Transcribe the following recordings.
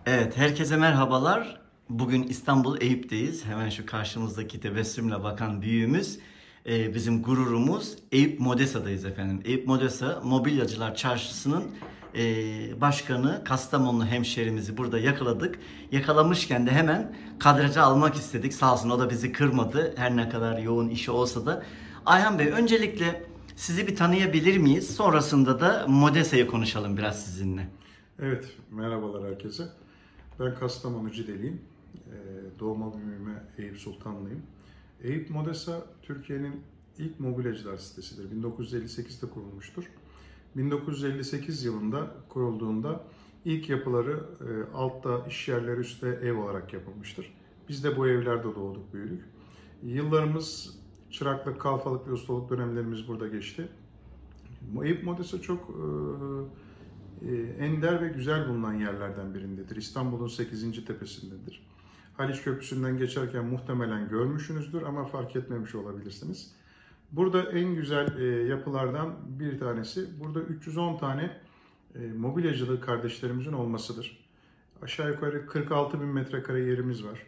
Evet, herkese merhabalar. Bugün İstanbul Eyüp'teyiz. Hemen şu karşımızdaki tebessümle bakan büyüğümüz, bizim gururumuz. Eyüp Modesa'dayız efendim. Eyüp Modesa Mobilyacılar Çarşısı'nın başkanı, Kastamonlu hemşerimizi burada yakaladık. Yakalamışken de hemen kadraja almak istedik. Sağ olsun, o da bizi kırmadı. Her ne kadar yoğun işi olsa da. Ayhan Bey, öncelikle sizi bir tanıyabilir miyiz? Sonrasında da Modesa'yı konuşalım biraz sizinle. Evet, merhabalar herkese. Ben Kastamonu Cideliyim. Doğma büyüme Eyüp Sultanlıyım. Eyüp Modesa, Türkiye'nin ilk mobilyacılar sitesidir. 1958'de kurulmuştur. 1958 yılında kurulduğunda ilk yapıları altta iş yerleri, üstte ev olarak yapılmıştır. Biz de bu evlerde doğduk, büyüdük. Yıllarımız çıraklık, kalfalık ve ustalık dönemlerimiz burada geçti. Eyüp Modesa çok ender ve güzel bulunan yerlerden birindedir. İstanbul'un 8. tepesindedir. Haliç Köprüsü'nden geçerken muhtemelen görmüşsünüzdür ama fark etmemiş olabilirsiniz. Burada en güzel yapılardan bir tanesi, burada 310 tane mobilyacılığı kardeşlerimizin olmasıdır. Aşağı yukarı 46 bin metrekare yerimiz var.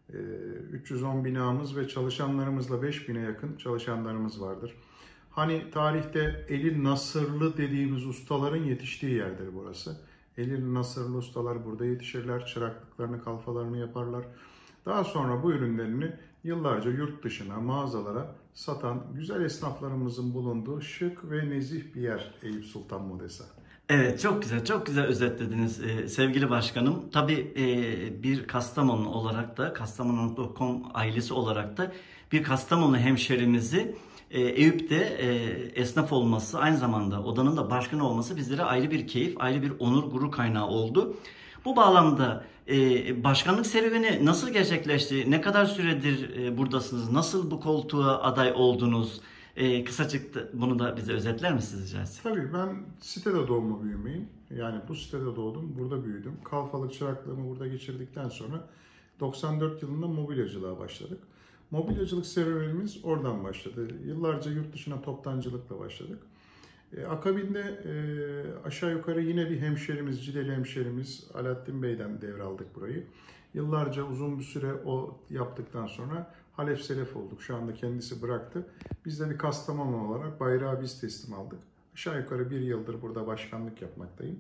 310 binamız ve çalışanlarımızla 5 bine yakın çalışanlarımız vardır. Hani tarihte eli nasırlı dediğimiz ustaların yetiştiği yerdir burası. Eli nasırlı ustalar burada yetişirler, çıraklıklarını, kalfalarını yaparlar. Daha sonra bu ürünlerini yıllarca yurt dışına, mağazalara satan güzel esnaflarımızın bulunduğu şık ve nezih bir yer Eyüp Sultan Modesa. Evet, çok güzel, çok güzel özetlediniz sevgili başkanım. Tabii bir Kastamonu olarak da, Kastamonu.com ailesi olarak da bir Kastamonu hemşerimizi Eyüp'te esnaf olması, aynı zamanda odanın da başkanı olması bizlere ayrı bir keyif, ayrı bir onur, gurur kaynağı oldu. Bu bağlamda başkanlık serüveni nasıl gerçekleşti? Ne kadar süredir buradasınız? Nasıl bu koltuğa aday oldunuz? Kısacık da bunu da bize özetler misiniz rica etsem? Tabii ben sitede doğma büyümeyim. Yani bu sitede doğdum, burada büyüdüm. Kalfalık çıraklığımı burada geçirdikten sonra 94 yılında mobilyacılığa başladık. Mobilyacılık serüvenimiz oradan başladı. Yıllarca yurt dışına toptancılıkla başladık. Akabinde aşağı yukarı yine bir hemşerimiz, Cideli hemşerimiz Alaaddin Bey'den devraldık burayı. Yıllarca uzun bir süre o yaptıktan sonra halef selef olduk. Şu anda kendisi bıraktı. Biz de bir Kastamonu olarak bayrağı biz teslim aldık. Aşağı yukarı bir yıldır burada başkanlık yapmaktayım.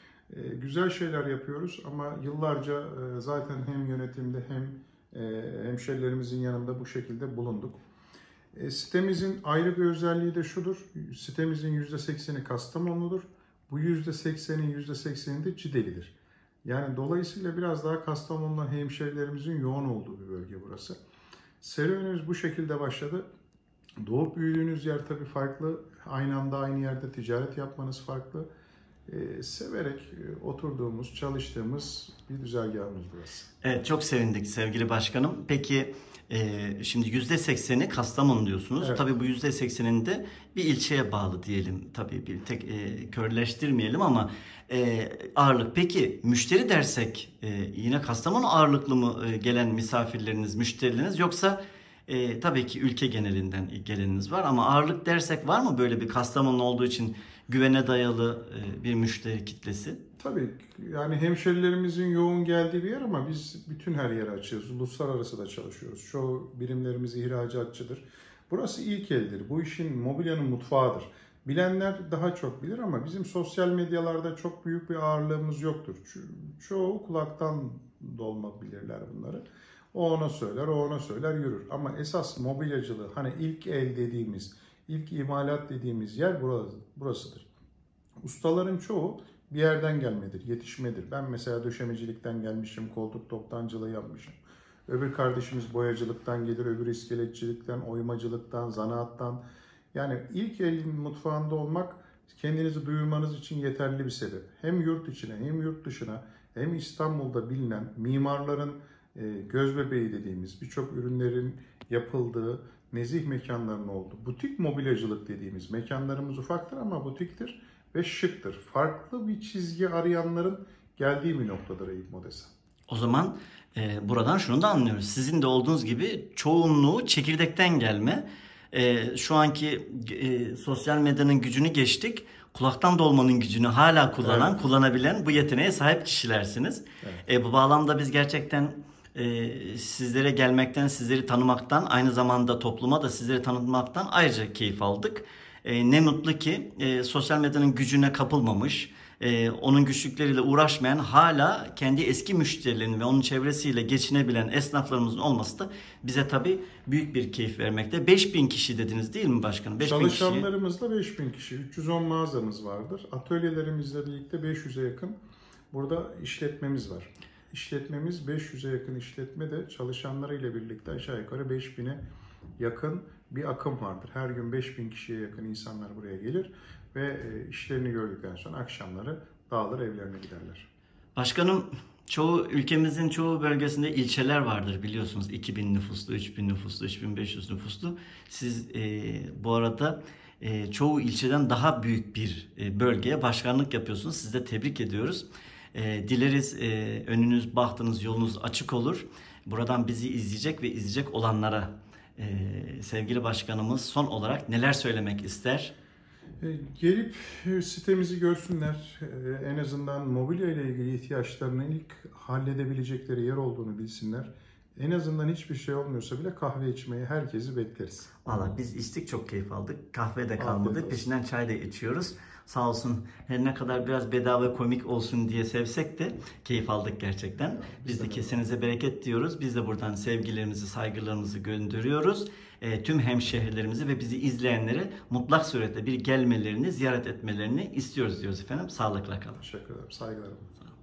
Güzel şeyler yapıyoruz ama yıllarca zaten hem yönetimde hem hemşerilerimizin yanında bu şekilde bulunduk. Sitemizin ayrı bir özelliği de şudur. Sitemizin %80'i Kastamonu'dur. Bu %80'in %80'i de Cideli'dir. Yani dolayısıyla biraz daha Kastamonu'dan hemşerilerimizin yoğun olduğu bir bölge burası. Serüvenimiz bu şekilde başladı. Doğup büyüdüğünüz yer tabii farklı. Aynı anda aynı yerde ticaret yapmanız farklı. Severek oturduğumuz, çalıştığımız bir güzergahımız burası. Evet, çok sevindik sevgili başkanım. Peki şimdi %80'i Kastamonu diyorsunuz. Evet. Tabii bu %80'inde bir ilçeye bağlı diyelim. Tabii bir tek körleştirmeyelim ama ağırlık. Peki müşteri dersek yine Kastamonu ağırlıklı mı gelen misafirleriniz, müşterileriniz, yoksa tabii ki ülke genelinden geleniniz var ama ağırlık dersek var mı böyle bir Kastamonu olduğu için güvene dayalı bir müşteri kitlesi? Tabii yani hemşerilerimizin yoğun geldiği bir yer ama biz bütün her yere açığız. Uluslararası da çalışıyoruz. Çoğu birimlerimiz ihracatçıdır. Burası ilk eldir. Bu işin, mobilyanın mutfağıdır. Bilenler daha çok bilir ama bizim sosyal medyalarda çok büyük bir ağırlığımız yoktur. Çoğu kulaktan dolma bilirler bunları. O ona söyler, o ona söyler, yürür. Ama esas mobilyacılığı, hani ilk el dediğimiz, ilk imalat dediğimiz yer burasıdır. Ustaların çoğu bir yerden gelmedir, yetişmedir. Ben mesela döşemecilikten gelmişim, koltuk toptancılığı yapmışım. Öbür kardeşimiz boyacılıktan gelir, öbür iskeletçilikten, oymacılıktan, zanaattan. Yani ilk elin mutfağında olmak kendinizi duyurmanız için yeterli bir sebep. Hem yurt içine hem yurt dışına hem İstanbul'da bilinen mimarların göz bebeği dediğimiz birçok ürünlerin yapıldığı nezih mekanların olduğu, butik mobilyacılık dediğimiz mekanlarımız ufaktır ama butiktir ve şıktır. Farklı bir çizgi arayanların geldiği bir noktadır Eyüp Modesa. O zaman buradan şunu da anlıyoruz. Sizin de olduğunuz gibi çoğunluğu çekirdekten gelme. Şu anki sosyal medyanın gücünü geçtik. kulaktan dolmanın gücünü hala kullanan, Evet. kullanabilen bu yeteneğe sahip kişilersiniz. Bu bağlamda biz gerçekten sizlere gelmekten, sizleri tanımaktan, aynı zamanda topluma da sizleri tanıtmaktan ayrıca keyif aldık. Ne mutlu ki sosyal medyanın gücüne kapılmamış, onun güçlükleriyle uğraşmayan, hala kendi eski müşterilerinin ve onun çevresiyle geçinebilen esnaflarımızın olması da bize tabii büyük bir keyif vermekte. 5000 kişi dediniz değil mi başkanım? 5000 kişi. Çalışanlarımızda 5000 kişi, 310 mağazamız vardır. Atölyelerimizle birlikte 500'e yakın burada işletmemiz var. İşletmemiz 500'e yakın işletme de çalışanlarıyla birlikte aşağı yukarı 5000'e yakın bir akım vardır. Her gün 5000 kişiye yakın insanlar buraya gelir ve işlerini gördükten sonra akşamları dağılır evlerine giderler. Başkanım, ülkemizin çoğu bölgesinde ilçeler vardır biliyorsunuz. 2000 nüfuslu, 3000 nüfuslu, 3500 nüfuslu. Siz bu arada çoğu ilçeden daha büyük bir bölgeye başkanlık yapıyorsunuz. Sizi de tebrik ediyoruz. Dileriz önünüz, bahtınız, yolunuz açık olur. Buradan bizi izleyecek ve izleyecek olanlara sevgili başkanımız son olarak neler söylemek ister? Gelip sitemizi görsünler. En azından mobilya ile ilgili ihtiyaçlarını ilk halledebilecekleri yer olduğunu bilsinler. En azından hiçbir şey olmuyorsa bile kahve içmeye herkesi bekleriz. Valla biz içtik, çok keyif aldık. Kahve de Afiyet kalmadı. olsun. Peşinden çay da içiyoruz. Sağ olsun, her ne kadar biraz bedava komik olsun diye sevsek de keyif aldık gerçekten. Biz de kesenize bereket diyoruz. Biz de buradan sevgilerimizi, saygılarımızı gönderiyoruz. Tüm hemşehrilerimizi ve bizi izleyenleri mutlak surette bir gelmelerini, ziyaret etmelerini istiyoruz diyoruz efendim. Sağlıkla kalın. Teşekkür ederim. Saygılarım.